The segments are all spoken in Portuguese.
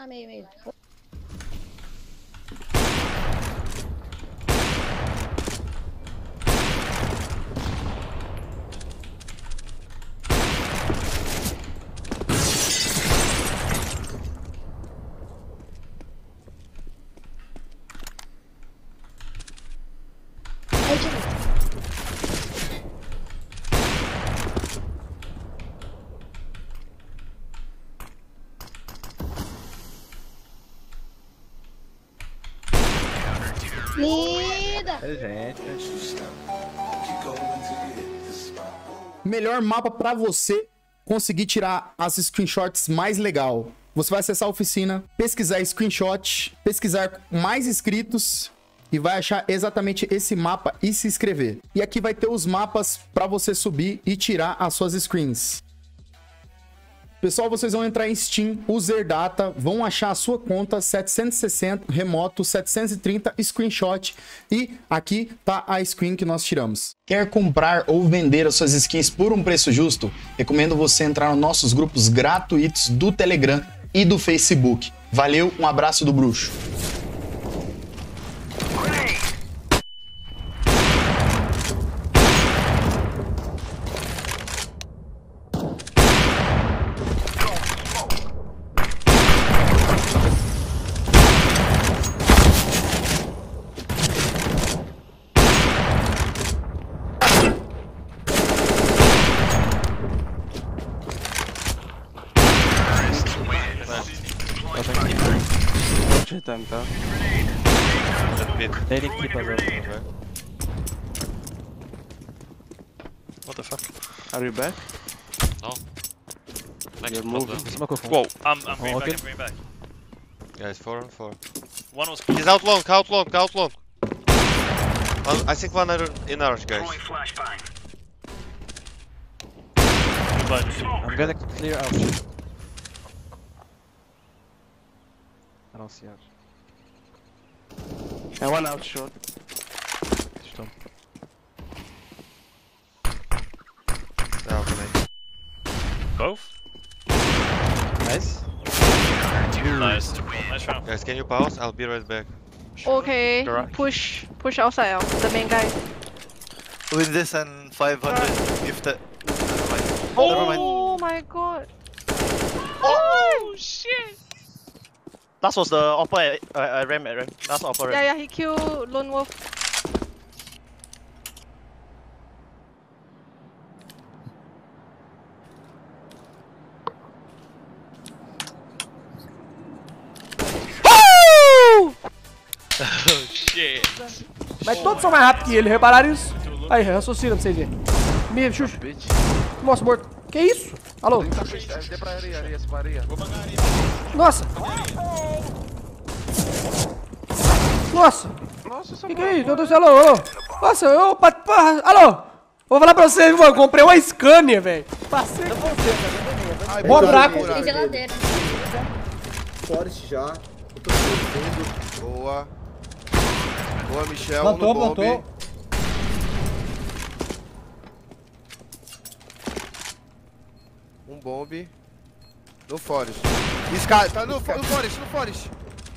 lá, meio. Aí, direito. Linda! Melhor mapa pra você conseguir tirar as screenshots mais legal. Você vai acessar a oficina, pesquisar screenshot, pesquisar mais inscritos e vai achar exatamente esse mapa e se inscrever. E aqui vai ter os mapas para você subir e tirar as suas screens. Pessoal, vocês vão entrar em Steam, User Data, vão achar a sua conta 760, remoto, 730, screenshot e aqui tá a screen que nós tiramos. Quer comprar ou vender as suas skins por um preço justo? Recomendo você entrar nos nossos grupos gratuitos do Telegram e do Facebook. Valeu, um abraço do Bruxo. Time, tá? Ele equipa agora. What the fuck? Are you back? No. You're moving. Whoa, I'm bringing back, I'm bringing back. Guys, 4 on 4. One was. He's out long. I think one other in ours, guys. I'm gonna clear out. I don't see out. And one out short. Stop. They're out mate. Both? Nice. Nice. Nice round. Guys, can you pause? I'll be right back. Okay, Garage. push outside, the main guy. With this and 500 if the... Never mind. Oh my god. Oh shit! That was the upper ram, right? That's the upper ram. Yeah, he killed Lone Wolf. Oh shit! Mas todos são mais rápidos que ele, repararam isso? Aí, raciocina pra vocês verem. Me, Xuxa. Nossa, morto. Que isso? Alô? Nossa! Nossa! Que é isso? Meu Deus do céu, alô? Nossa, eu... Alô? Vou falar pra vocês, mano. Comprei uma Scania, velho. Passei com você, tá? Mó buraco. Tem geladeira. Forest já. Eu tô perdendo. Boa. Boa, Michel. Plantou, no bomb. plantou. Um bomb. No Forest. Sky, tá no Forest, no Forest.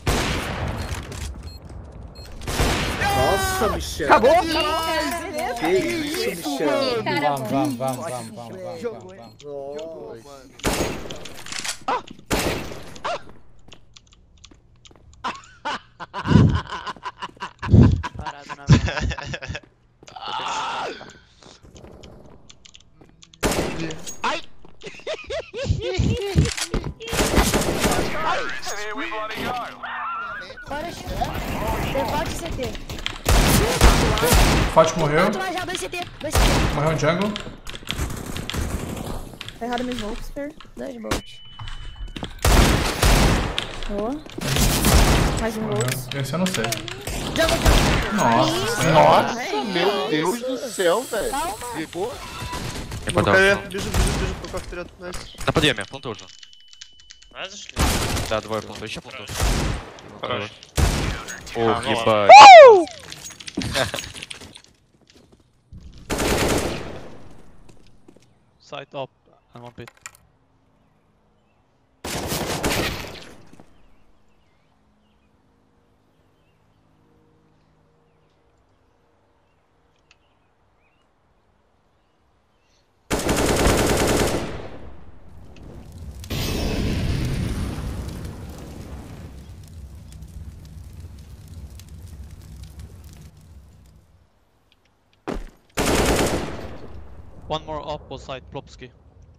Nossa, Michel. Acabou? Que isso, Michel. Cara, Vamos. Jogou, mano. Parada na mão. Ai! Default CT. Forte morreu. Outro lá já, 2 CT. Morreu um jungle. Tá errado meus volts, Fer. 2 volts. Boa. Mais um volt. Esse eu não sei. Jungle. Nossa. Nossa, meu Deus do céu, velho. Ficou? Біжу по кафетерію. На подъеме, планту уже. Знаешь? Да, двое планту, еще планту. Хорош. Ох, ну ебать. Side up and one pit. One more opposite, Plopski.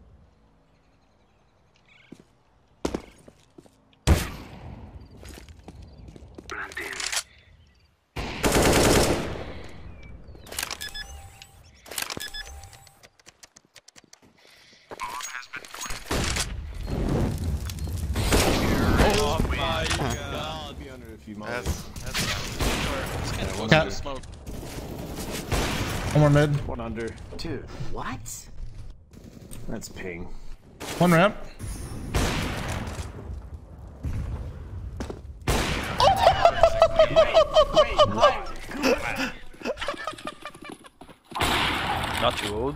That's smoke. One more mid. One under. Dude, what? That's ping. One ramp. Not too old.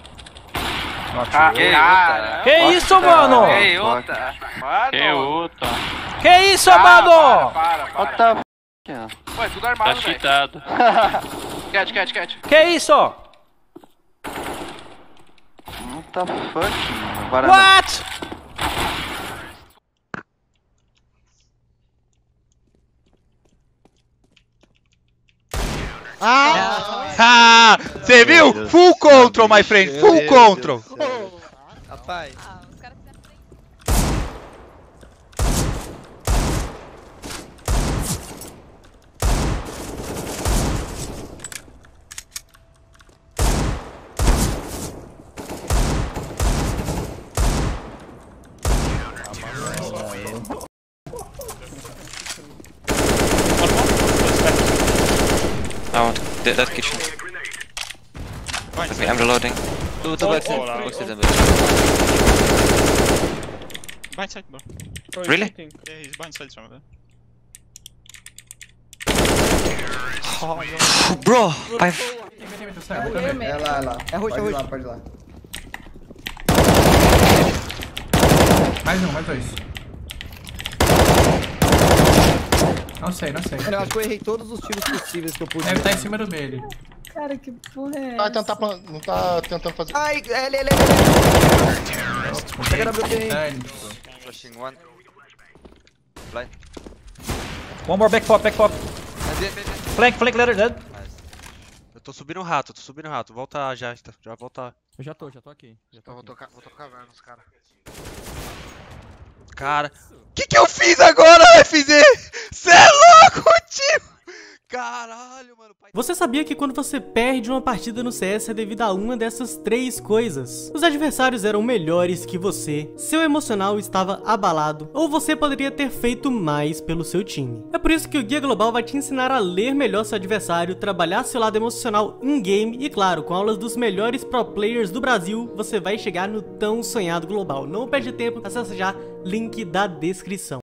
Que isso, mano? Que isso, mano? What the f***? Ué, tudo armado, Tá cheatado. Cat. Que isso? What the fuck, mano? What? Ah! Você viu? Full control, my friend. Full control. Rapaz. Oh, that kitchen. Okay, I'm reloading. To the back side. Back side. Blind side, bro. Really? Yeah, he's blind side somewhere. Bro, É lá. É roxo, Pode ir é lá, pode ir lá. Mais um, mais dois. Não sei. Eu acho que eu errei todos os tiros possíveis que eu pude. Deve estar em cima do B ele. Cara, que porra é Não essa? tá tentando fazer. Ai, ele. Pega na BT. Flashing one. Blind. One more back pop. Flank, letter dead. eu tô subindo o rato, Volta já volta. Eu já tô aqui. Vou tocar nos caras. Cara, que eu fiz agora, FZ? Cê é louco, tio! Caralho, mano. Você sabia que quando você perde uma partida no CS é devido a uma dessas três coisas? Os adversários eram melhores que você, seu emocional estava abalado, ou você poderia ter feito mais pelo seu time. É por isso que o Guia Global vai te ensinar a ler melhor seu adversário, trabalhar seu lado emocional in-game e, claro, com aulas dos melhores pro players do Brasil, você vai chegar no tão sonhado global. Não perde tempo, acessa já, link da descrição.